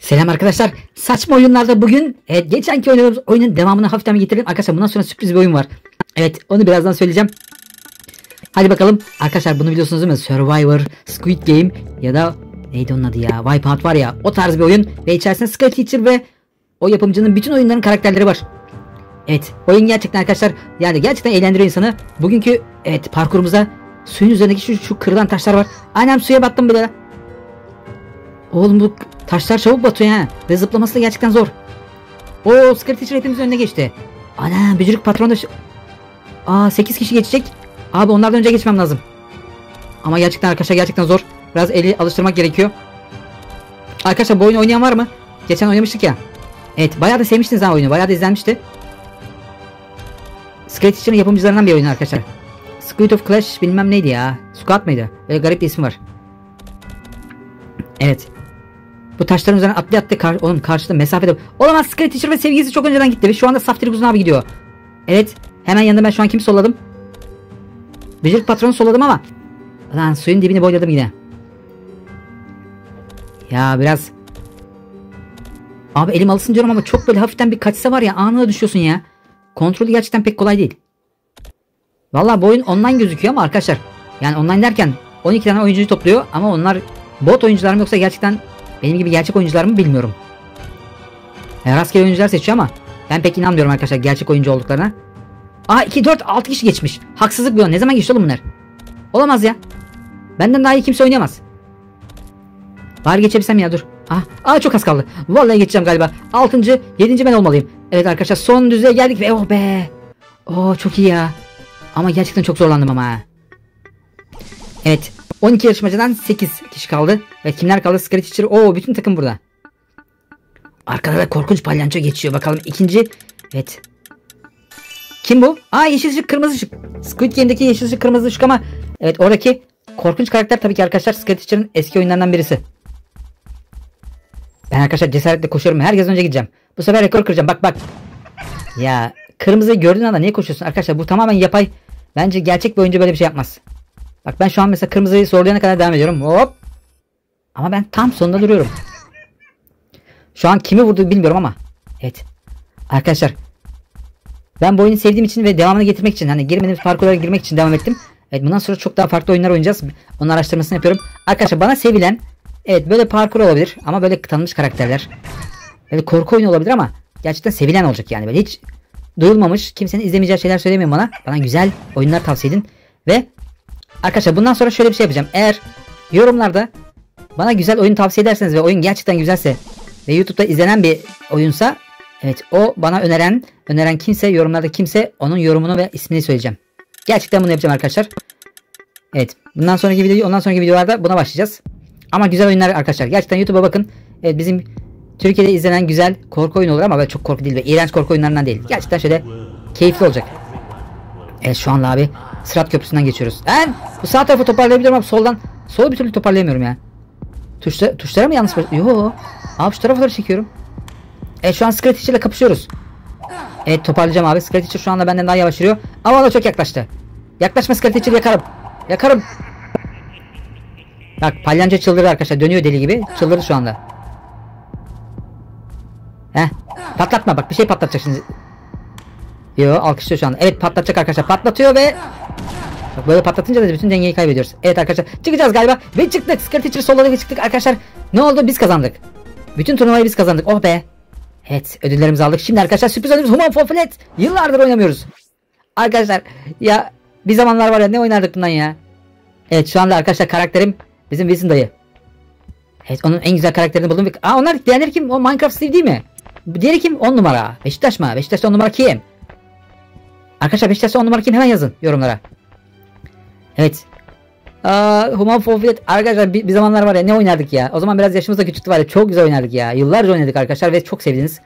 Selam arkadaşlar. Saçma oyunlarda bugün geçenki oynadığımız oyunun devamını hafiften bir getirelim. Arkadaşlar bundan sonra sürpriz bir oyun var. Evet, onu birazdan söyleyeceğim. Hadi bakalım. Arkadaşlar bunu biliyorsunuz değil mi? Survivor, Squid Game ya da neydi onun adı ya? Wipeout var ya. O tarz bir oyun ve içerisinde Skull Teacher ve o yapımcının bütün oyunların karakterleri var. Evet, oyun gerçekten arkadaşlar yani gerçekten eğlendiriyor insanı. Bugünkü parkurumuza suyun üzerindeki şu kırılan taşlar var. Annem suya battım bile. Oğlum bu taşlar çabuk batıyor ha. Ve zıplaması da gerçekten zor. Oo, Skull Teacher hepimizin önüne geçti. Ana, bücürük patron da 8 kişi geçecek. Abi onlardan önce geçmem lazım. Ama gerçekten arkadaşlar gerçekten zor. Biraz eli alıştırmak gerekiyor. Arkadaşlar bu oyunu oynayan var mı? Geçen oynamıştık ya. Evet, bayağı da sevmiştiniz ha oyunu. Bayağı da izlenmişti. Skull Teacher'ın yapımcılarından bir oyun arkadaşlar. Squid of Clash bilmem neydi ya. Squad mıydı? Böyle garip bir ismi var. Evet. Bu taşların üzerine atlı onun karşıda mesafede. Olamaz, Skull Teacher ve sevgilisi çok önceden gitti. Ve şu anda Saftir Uzun abi gidiyor. Evet. Hemen yanında ben şu an kimi solladım? Bücürük patronu solladım ama. Lan suyun dibini boyladım yine. Ya biraz. Abi elim alışsın diyorum ama çok böyle hafiften bir kaçsa var ya, anında düşüyorsun ya. Kontrolü gerçekten pek kolay değil. Vallahi bu oyun online gözüküyor ama arkadaşlar. Yani online derken 12 tane oyuncuyu topluyor ama onlar bot oyuncular mı yoksa gerçekten benim gibi gerçek oyuncular mı bilmiyorum. Rastgele oyuncular seçiyor ama ben pek inanmıyorum arkadaşlar gerçek oyuncu olduklarına. 2, 4, 6 kişi geçmiş. Haksızlık bu. Ne zaman geçti oğlum bunlar? Olamaz ya. Benden daha iyi kimse oynayamaz. Bari geçebilsem ya, dur. Çok az kaldı. Vallahi geçeceğim galiba. 6. 7. ben olmalıyım. Evet arkadaşlar, son düzeye geldik ve oh be. Çok iyi ya. Ama gerçekten çok zorlandım ama. Evet. 12 yarışmacıdan 8 kişi kaldı. Ve kimler kaldı? Skull Teacher. Bütün takım burada. Arkada da korkunç palyaço geçiyor. Bakalım ikinci. Evet. Kim bu? Yeşil ışık, kırmızı ışık. Squid Game'deki yeşil ışık, kırmızı ışık ama evet, oradaki korkunç karakter tabii ki arkadaşlar Skull Teacher'ın eski oyunlarından birisi. Ben arkadaşlar cesaretle koşuyorum. Herkesten önce gideceğim. Bu sefer rekor kıracağım. Bak. Ya kırmızıyı gördüğün anda niye koşuyorsun arkadaşlar? Bu tamamen yapay. Bence gerçek bir oyuncu böyle bir şey yapmaz. Bak ben şu an mesela kırmızıyı zorlayana kadar devam ediyorum. Hop. Ama ben tam sonunda duruyorum. Şu an kimi vurdu bilmiyorum ama. Evet. Arkadaşlar. Ben bu oyunu sevdiğim için ve devamını getirmek için, hani girmediğimiz parkurlara girmek için devam ettim. Evet, bundan sonra çok daha farklı oyunlar oynayacağız. Onun araştırmasını yapıyorum. Arkadaşlar bana sevilen, evet, böyle parkur olabilir ama böyle tanınmış karakterler. Böyle korku oyunu olabilir ama gerçekten sevilen olacak yani. Böyle hiç duyulmamış, kimsenin izlemeyeceği şeyler söylemeyin bana. Bana güzel oyunlar tavsiye edin. Ve arkadaşlar bundan sonra şöyle bir şey yapacağım. Eğer yorumlarda bana güzel oyun tavsiye ederseniz ve oyun gerçekten güzelse ve YouTube'da izlenen bir oyunsa, evet, o bana öneren kimse, yorumlarda kimse, onun yorumunu ve ismini söyleyeceğim. Gerçekten bunu yapacağım arkadaşlar. Evet, ondan sonraki videolarda buna başlayacağız. Ama güzel oyunlar arkadaşlar. Gerçekten YouTube'a bakın. Evet, bizim Türkiye'de izlenen güzel korku oyunu olur ama böyle çok korku değil ve iğrenç korku oyunlarından değil. Gerçekten şöyle keyifli olacak. Evet, şu anda abi Sırat Köprüsü'nden geçiyoruz. Bu sağ tarafı toparlayabiliyorum ama solu bir türlü toparlayamıyorum ya. Tuşlara mı yanlış basıyorum? Yo. Abi şu tarafa doğru çekiyorum. Evet, şu an Skull Teacher ile kapışıyoruz. Evet, toparlayacağım abi. Skull Teacher şu anda benden daha yavaş yürüyor. Ama o da çok yaklaştı. Yaklaşma Skull Teacher, yakarım. Bak palyaço çıldırdı arkadaşlar. Dönüyor deli gibi. Çıldırdı şu anda. Patlatma, bak bir şey patlatacak şimdi. Yo, alkışlıyor şu anda. Evet, patlatacak arkadaşlar. Patlatıyor ve bak böyle patlatınca da bütün dengeyi kaybediyoruz. Evet arkadaşlar, çıkacağız galiba. Ve çıktık. Skull Teacher solladı ve çıktık arkadaşlar. Ne oldu? Biz kazandık. Bütün turnuvayı biz kazandık. Oh be. Evet, ödüllerimizi aldık. Şimdi arkadaşlar sürpriz ödülümüz Human Fall Flat. Yıllardır oynamıyoruz. Arkadaşlar ya bir zamanlar var ya, ne oynardık bundan ya. Evet, şu anda arkadaşlar karakterim bizim Wilson dayı. Evet, onun en güzel karakterini buldum. Onlar diğerleri kim? O Minecraft Steve değil mi? Diğeri kim? 10 numara. Beşiktaş mı? Beşiktaş'ta 10 numara kim? Arkadaşlar Beşiktaş'ta 10 numara kim? Hemen yazın yorumlara. Evet. Human Fall Flat. Arkadaşlar bir zamanlar var ya, ne oynardık ya. O zaman biraz yaşımız da küçüktü var ya. Çok güzel oynardık ya. Yıllarca oynadık arkadaşlar ve çok sevdiniz.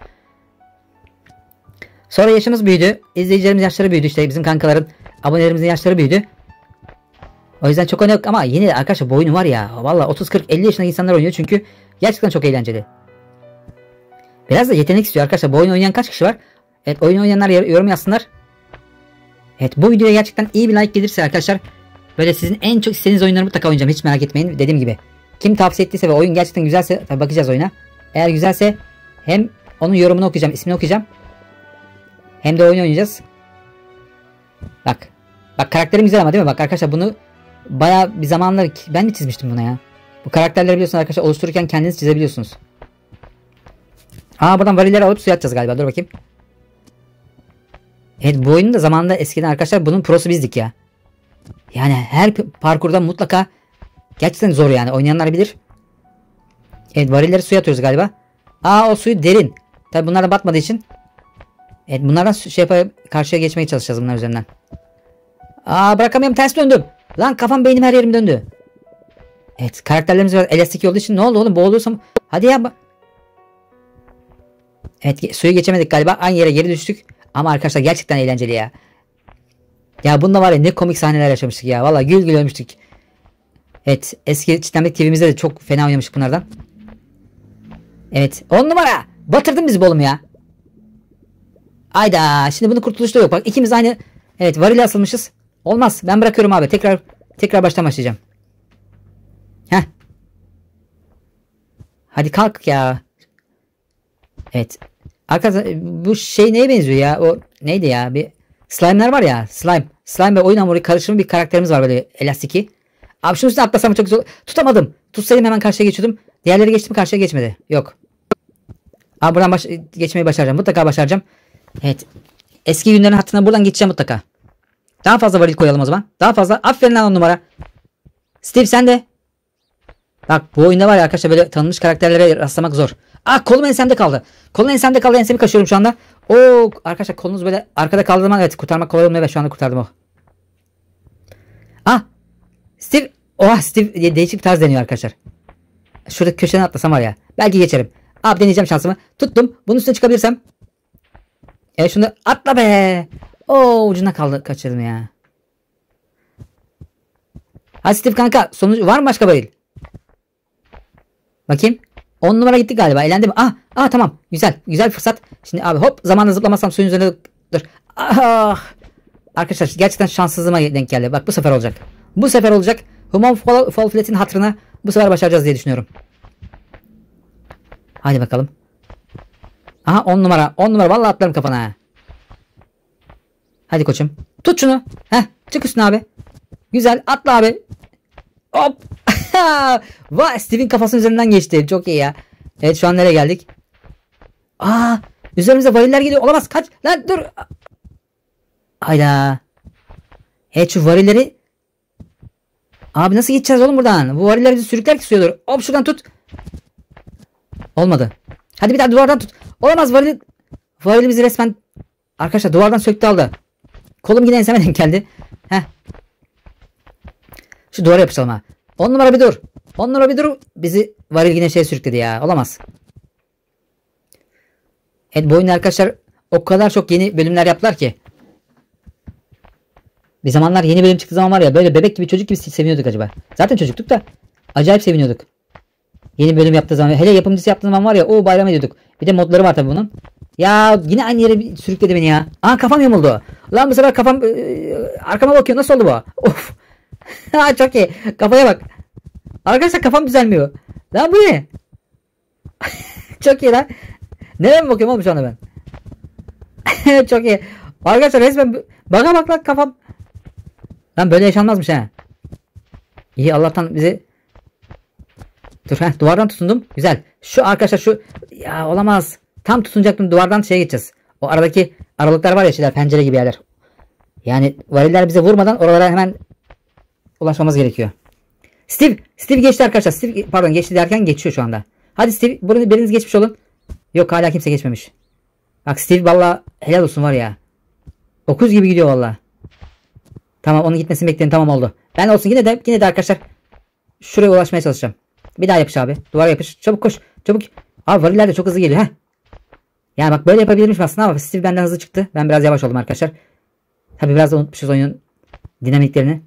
Sonra yaşımız büyüdü. İzleyicilerimiz yaşları büyüdü işte. Bizim kankaların, abonelerimizin yaşları büyüdü. O yüzden çok oynadık ama yine de arkadaşlar bu oyunu var ya. Valla 30, 40, 50 yaşındaki insanlar oynuyor çünkü gerçekten çok eğlenceli. Biraz da yetenek istiyor arkadaşlar. Bu oyunu oynayan kaç kişi var? Evet, oyun oynayanlar yorum yazsınlar. Evet, bu videoya gerçekten iyi bir like gelirse arkadaşlar, böyle sizin en çok istediğiniz oyunları mutlaka oynayacağım. Hiç merak etmeyin. Dediğim gibi. Kim tavsiye ettiyse ve oyun gerçekten güzelse tabii bakacağız oyuna. Eğer güzelse hem onun yorumunu okuyacağım, ismini okuyacağım. Hem de oyun oynayacağız. Bak. Bak karakterim güzel ama değil mi? Bak arkadaşlar bunu bayağı bir zamanlar ben de çizmiştim buna ya. Bu karakterleri biliyorsunuz arkadaşlar, oluştururken kendiniz çizebiliyorsunuz. Buradan varilleri alıp suya atacağız galiba. Dur bakayım. Evet, bu oyunun da zamanında eskiden arkadaşlar bunun prosu bizdik ya. Yani her parkurda mutlaka gerçekten zor yani. Oynayanlar bilir. Evet, varilleri suya atıyoruz galiba. O suyu derin. Tabi bunlar da batmadığı için. Evet, bunlardan karşıya geçmeye çalışacağız bunlar üzerinden. Bırakamıyorum, ters döndüm. Lan kafam beynim her yerim döndü. Evet, karakterlerimiz biraz elastik olduğu için ne oldu oğlum, boğuluyorsam. Hadi ya. Evet, suyu geçemedik galiba, aynı yere geri düştük. Ama arkadaşlar gerçekten eğlenceli ya. Ya bunda var ya ne komik sahneler yaşamıştık ya. Vallahi gül gül ölmüştük. Evet, eski Çitlembek TV'mizde de çok fena oynamıştık bunlardan. Evet, 10 numara. Batırdın bizi oğlum ya. Ayda, şimdi bunu kurtuluşta yok. Bak ikimiz aynı. Evet, varile asılmışız. Olmaz, ben bırakıyorum abi. Tekrar baştan başlayacağım. Heh. Hadi kalk ya. Evet. Arkadaşlar bu şey neye benziyor ya? O neydi ya? Bir slime'lar var ya. Slime ve oyun hamuru karışımı bir karakterimiz var böyle elastiki. Abi şunun üstüne atlasam çok zor. Tutamadım. Tutsaydım hemen karşıya geçiyordum. Diğerleri geçti mi karşıya geçmedi. Yok. Buradan geçmeyi başaracağım. Mutlaka başaracağım. Evet. Eski günlerin hatırına buradan geçeceğim mutlaka. Daha fazla varil koyalım o zaman. Daha fazla. Aferin lan 10 numara. Steve sen de. Bak bu oyunda var ya arkadaşlar, böyle tanınmış karakterlere rastlamak zor. Kolum ensemde kaldı. Kolum ensemde kaldı. Ensemi kaşıyorum şu anda. Arkadaşlar kolunuz böyle arkada kaldığı zaman evet kurtarmak kolay olmuyor ve şu anda kurtardım o. Steve. Steve diye değişik bir tarz deniyor arkadaşlar. Şurada köşeden atlasam var ya. Belki geçerim. Deneyeceğim şansımı. Tuttum. Bunun üstüne çıkabilirsem. Şunu atla be. Ucuna kaldı. Kaçırdım ya. Hadi Steve kanka. Sonuç var mı başka bayıl? Bakayım. 10 numara gitti galiba. Eğlendi mi? Tamam. Güzel. Güzel fırsat. Şimdi abi hop. Zamanla zıplamazsam suyun üzerine dur. Arkadaşlar gerçekten şanssızlığıma denk geldi. Bak bu sefer olacak. Bu sefer olacak. Human Fall Flat'in hatırına bu sefer başaracağız diye düşünüyorum. Hadi bakalım. 10 numara. 10 numara. Vallahi atlarım kafana. Hadi koçum. Tut şunu. Çık üstüne abi. Güzel. Atla abi. Hop. Vay, Steve'in kafasının üzerinden geçti. Çok iyi ya. Evet, şu an nereye geldik? Üzerimize variller geliyor. Olamaz. Kaç. Lan dur. Hayda. Evet, şu varilleri. Abi nasıl geçeceğiz oğlum buradan? Bu variller bizi sürükler ki suya doğru. Hop şuradan tut. Olmadı. Hadi bir daha duvardan tut. Olamaz, varil bizi resmen arkadaşlar duvardan söktü aldı. Kolum yine enseme denk geldi. Şu duvara yapışalım ha. 10 numara bir dur. 10 numara bir dur. Bizi varil yine sürükledi ya. Olamaz. Evet, bu oyunda arkadaşlar o kadar çok yeni bölümler yaptılar ki. Bir zamanlar yeni bölüm çıktığı zaman var ya, böyle bebek gibi çocuk gibi seviniyorduk acaba. Zaten çocuktuk da acayip seviniyorduk. Yeni bölüm yaptığı zaman, hele yapımcısı yaptığı zaman var ya, bayram ediyorduk. Bir de modları var tabi bunun. Ya yine aynı yere sürükledi beni ya. Kafam yamuldu. Lan bu sefer kafam arkama bakıyor. Nasıl oldu bu? Of. Çok iyi. Kafaya bak. Arkadaşlar kafam düzelmiyor. Lan bu ne? Çok iyi lan. Nereye mi bakıyorum oğlum şu anda ben? Çok iyi. Arkadaşlar resmen bak lan kafam. Lan böyle yaşanmazmış ha. İyi, Allah'tan bizi. Dur duvardan tutundum. Güzel. Şu arkadaşlar şu. Ya olamaz. Tam tutunacaktım, duvardan şeye geçeceğiz. O aradaki aralıklar var ya, pencere gibi yerler. Yani variller bize vurmadan oralara hemen ulaşmamız gerekiyor. Steve geçti arkadaşlar. Steve pardon, geçti derken geçiyor şu anda. Hadi Steve, biriniz geçmiş olun. Yok, hala kimse geçmemiş. Bak Steve valla helal olsun var ya. Okuz gibi gidiyor valla. Tamam, onun gitmesini bekleyin, tamam oldu. Ben olsun yine de arkadaşlar şuraya ulaşmaya çalışacağım. Bir daha yapış abi. Duvara yapış. Çabuk koş. Çabuk. Variller de çok hızlı geliyor. Yani bak böyle yapabilirmiş aslında ama Steve benden hızlı çıktı. Ben biraz yavaş oldum arkadaşlar. Tabi biraz da unutmuşuz oyunun dinamiklerini.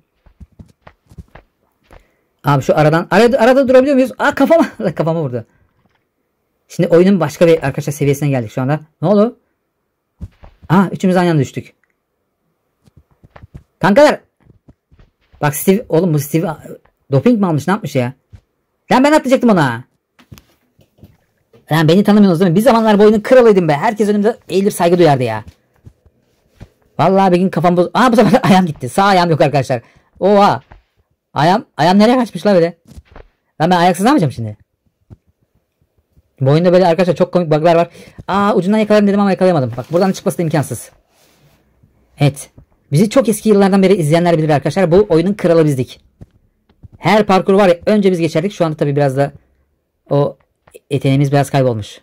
Abi şu arada durabiliyor muyuz? Kafama vurdu. Şimdi oyunun başka bir arkadaşlar seviyesine geldik şu anda. Ne oldu? Üçümüz aynı anda düştük. Kankalar. Bak Steve, oğlum bu Steve doping mi almış, ne yapmış ya? Ben atlayacaktım ona. Lan beni tanımıyorsunuz değil mi? Bir zamanlar bu oyunun kralıydım be. Herkes önümde eğilir saygı duyardı ya. Vallahi bir gün kafam boz... Aa bu sefer ayağım gitti. Sağ ayağım yok arkadaşlar. Oha. Ayağım nereye kaçmış la böyle? Ben ayaksız ne yapacağım şimdi? Bu oyunda böyle arkadaşlar çok komik bug'lar var. Aa ucundan yakalarım dedim ama yakalayamadım. Bak buradan çıkması da imkansız. Evet. Bizi çok eski yıllardan beri izleyenler bilir arkadaşlar. Bu oyunun kralı bizdik. Her parkur var ya önce biz geçerdik. Şu anda tabi biraz da o yeteneğimiz biraz kaybolmuş.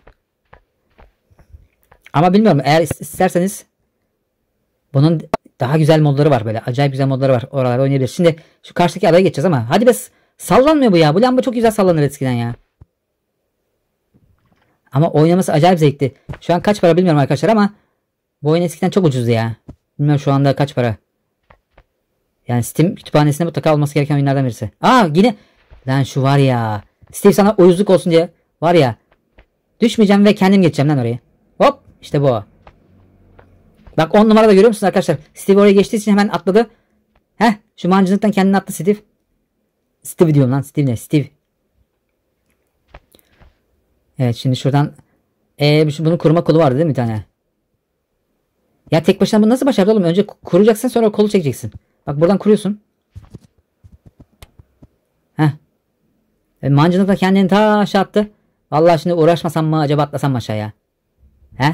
Ama bilmiyorum eğer isterseniz bunun daha güzel modları var böyle. Acayip güzel modları var. Oralarda oynayabiliriz. Şimdi şu karşıdaki adaya geçeceğiz ama hadi be sallanmıyor bu ya. Bu lamba çok güzel sallanır eskiden ya. Ama oynaması acayip zevkli. Şu an kaç para bilmiyorum arkadaşlar ama bu oyun eskiden çok ucuzdu ya. Bilmiyorum şu anda kaç para. Yani Steam kütüphanesinde mutlaka olması gereken oyunlardan birisi. Aa yine. Lan şu var ya. Steve sana uyuzluk olsun diye. Var ya. Düşmeyeceğim ve kendim geçeceğim lan oraya. Hop işte bu. Bak 10 numarada görüyor musunuz arkadaşlar? Steve oraya geçtiği için hemen atladı. Heh şu mancınıktan kendini attı Steve. Steve diyorum lan. Steve ne? Steve. Evet şimdi şuradan. Bunun kuruma kolu vardı değil mi bir tane? Ya tek başına bunu nasıl başardı oğlum? Önce kuracaksın sonra kolu çekeceksin. Bak buradan kuruyorsun. Heh. Mancınıkla kendini ta aşağı attı. Vallahi şimdi uğraşmasam mı acaba atlasam mı aşağıya? Heh.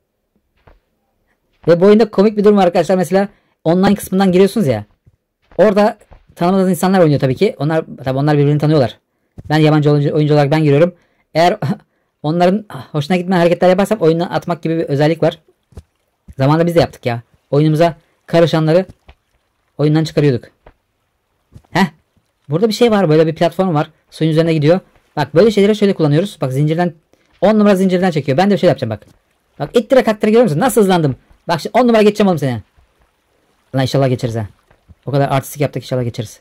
Ve bu oyunda komik bir durum var arkadaşlar. Mesela online kısmından giriyorsunuz ya. Orada tanımadığınız insanlar oynuyor tabii ki. Onlar birbirini tanıyorlar. Ben yabancı oyuncu olarak ben giriyorum. Eğer onların hoşuna gitmeyen hareketler yaparsam oyundan atmak gibi bir özellik var. Zamanında biz de yaptık ya. Oyunumuza karışanları oyundan çıkarıyorduk. Heh. Burada bir şey var. Böyle bir platform var. Suyun üzerine gidiyor. Bak böyle şeyleri şöyle kullanıyoruz. Bak zincirden 10 numara zincirden çekiyor. Ben de bir şey yapacağım bak. Bak ittire kaktıra görüyor musun? Nasıl hızlandım. Bak şimdi 10 numara geçeceğim oğlum seni. Lan inşallah geçeriz ha. O kadar artistik yaptık inşallah geçeriz.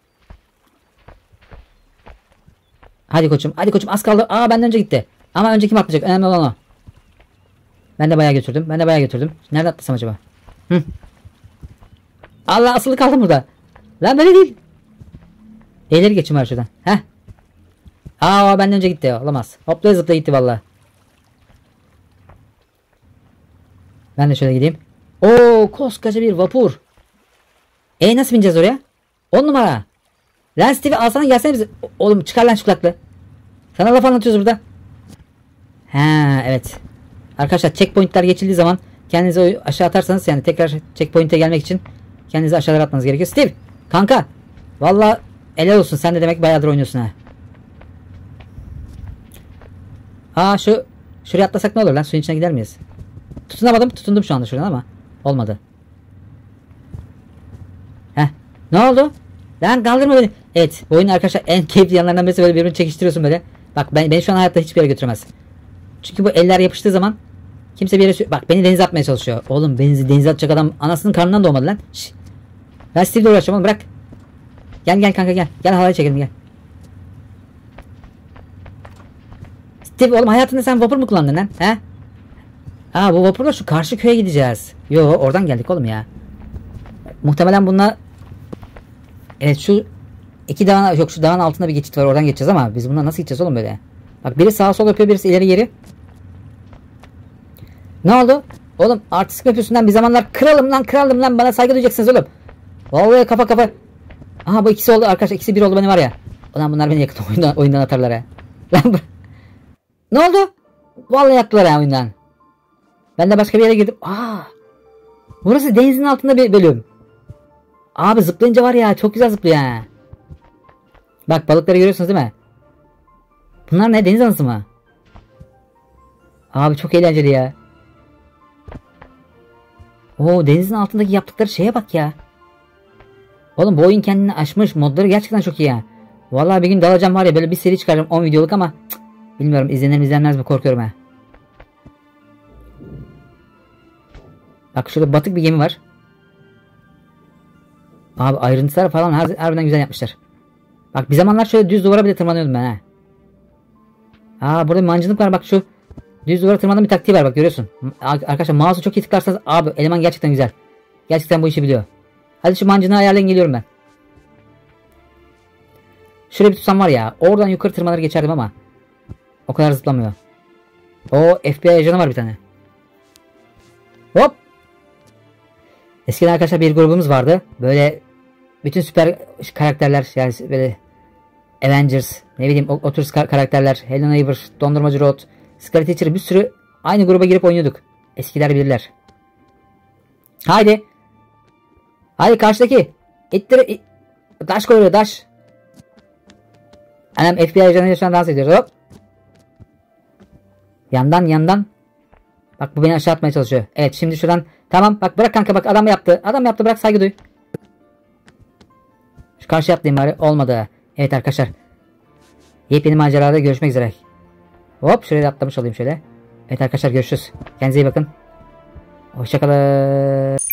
Hadi koçum. Hadi koçum az kaldı. Aa benden önce gitti. Ama önce kim atlayacak? Önemli olan o. Ben de bayağı götürdüm. Nerede atlasam acaba? Hı. Allah asılı kaldım burada. Lan böyle değil. İleri geçim var şuradan. Heh. Aa benden önce gitti. Olamaz. Hoplaya zıplaya gitti valla. Ben de şöyle gideyim. Oo koskoca bir vapur. Nasıl bineceğiz oraya? 10 numara. Lan Steve alsana gelsene bize. Oğlum çıkar lan şu kulaklığı. Sana laf anlatıyoruz burada. Ha evet. Arkadaşlar checkpointler geçildiği zaman kendinizi aşağı atarsanız yani tekrar checkpoint'e gelmek için kendinizi aşağılara atmanız gerekiyor. Steve kanka. Valla helal olsun sen de demek bayağıdır oynuyorsun ha. Aa şuraya atlasak ne olur lan suyun içine gider miyiz? Tutunamadım tutundum şu anda şuradan ama olmadı. Heh ne oldu? Lan kaldırma beni. Evet bu oyunun arkadaşlar en keyifli yanlarından birisi böyle birbirini çekiştiriyorsun böyle. Bak beni şu an hayatta hiçbir yere götüremez. Çünkü bu eller yapıştığı zaman kimse bir yere bak beni denize atmaya çalışıyor. Oğlum beni denize atacak adam anasının karnından doğmadı lan. Şş. Ben Steve'le uğraşacağım oğlum bırak. Gel kanka gel. Gel halay çekelim gel. Steve oğlum hayatında sen vapur mu kullandın lan? He? Aa bu vapurla şu karşı köye gideceğiz. Yo oradan geldik oğlum ya. Muhtemelen bununla evet şu iki dağın yok şu dağın altında bir geçit var oradan geçeceğiz ama biz bundan nasıl gideceğiz oğlum böyle? Bak biri sağa sola yapıyor birisi ileri geri. Ne oldu? Oğlum artistik yapıyorsun lan bir zamanlar kralım lan bana saygı duyacaksınız oğlum. Vallahi kafa. Aha bu ikisi oldu arkadaşlar ikisi bir oldu beni var ya. Ulan bunlar beni yakın oyundan atarlar ha. Lan ne oldu? Vallahi yaktılar ha oyundan. Ben de başka bir yere girdim. Burası denizin altında bir bölüm. Abi zıplayınca var ya çok güzel zıplıyor ha. Bak balıkları görüyorsunuz değil mi? Bunlar ne deniz anası mı? Abi çok eğlenceli ya. Oo denizin altındaki yaptıkları şeye bak ya. Oğlum bu oyun kendini aşmış. Modları gerçekten çok iyi ya. Vallahi bir gün dalacağım var ya böyle bir seri çıkaracağım 10 videoluk ama bilmiyorum izlenir mi izlenmez mi korkuyorum ha. Bak şurada batık bir gemi var. Abi ayrıntılar falan harbiden güzel yapmışlar. Bak bir zamanlar şöyle düz duvara bile tırmanıyordum ben ha. Burada bir mancınık var bak şu. Düz duvara tırmanın bir taktiği var bak görüyorsun. Arkadaşlar mouse'u çok iyi tıklarsanız abi eleman gerçekten güzel. Gerçekten bu işi biliyor. Hadi şu mancınığı ayarlayın geliyorum ben. Şuraya bir tutsam var ya oradan yukarı tırmanır geçerdim ama o kadar zıplamıyor. O FBI ajanı var bir tane. Hop. Eskiden arkadaşlar bir grubumuz vardı. Böyle bütün süper karakterler yani böyle Avengers, ne bileyim o tür karakterler, Hello Neighbor, Dondurmacı Rod, Scarlet Teacher bir sürü aynı gruba girip oynuyorduk. Eskiler bilirler. Haydi. Haydi karşıdaki. İttir. Daş koyuyor daş. Anam FBI ajanıyla şu an dans ediyoruz. Hop. Yandan. Bak bu beni aşağı atmaya çalışıyor. Evet şimdi şuradan. Tamam bak bırak kanka bak adam yaptı. Adam yaptı bırak saygı duy. Şu karşı atlayayım bari. Olmadı. Evet arkadaşlar. Yepyeni macerada görüşmek üzere. Hop şuraya da atlamış olayım şöyle. Evet arkadaşlar görüşürüz. Kendinize iyi bakın. Hoşçakalın.